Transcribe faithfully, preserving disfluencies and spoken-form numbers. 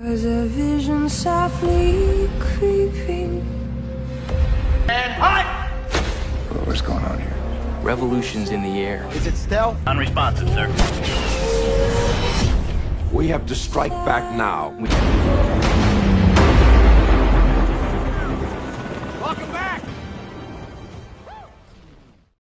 There's a vision softly creeping. And hot! What's going on here? Revolution's in the air. Is it stealth? Unresponsive, sir. We have to strike back now. We